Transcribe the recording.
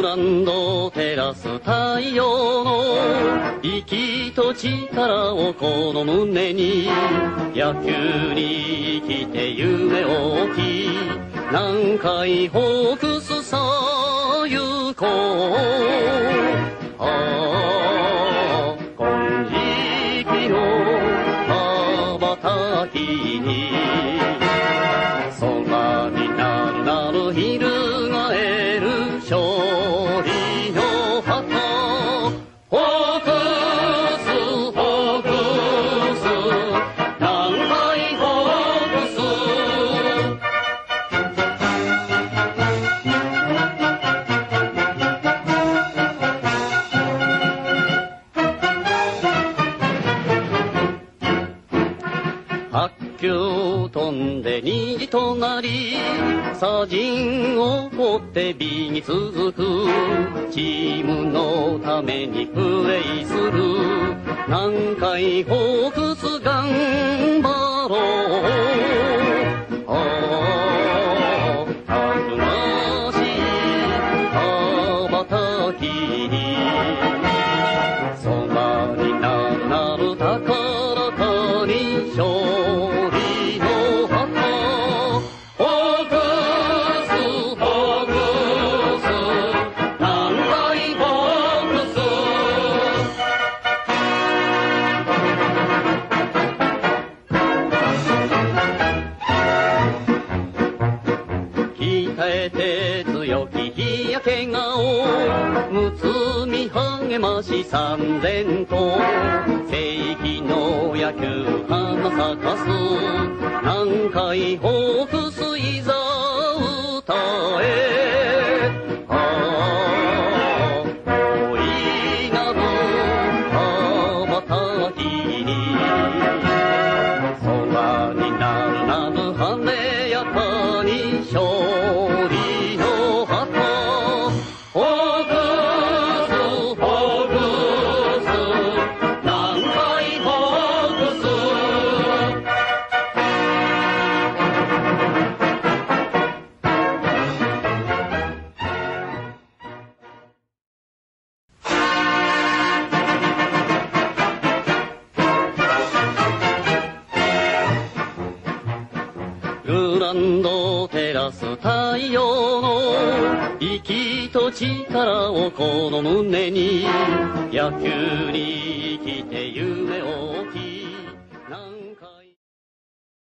ランド照らす太陽の息と力をこの胸に、野球に生きて夢を置き、南海ホークスさ行こう。ああ金色の羽ばたきに、空になるなる翻る勝利の旗。ホークスホークス南海ホークス。八球飛んで虹となり、砂塵を追って美に続く。チームのためにプレーする南海ホークス頑張ろう。ああたくましい羽ばたきに、空になるなる高らかに勝利の旗。ホークスホークス南海ホークス。鍛えて強き日焼け顔、むつみ励まし三千と、正義の野球花咲かす南海ホークスいざ歌え。ああ恋なる羽ばたきに、空になるなる晴れやかに勝利の旗。ホークスホークス南海ホークス。グランド照らす太陽の息と力をこの胸に、野球に生き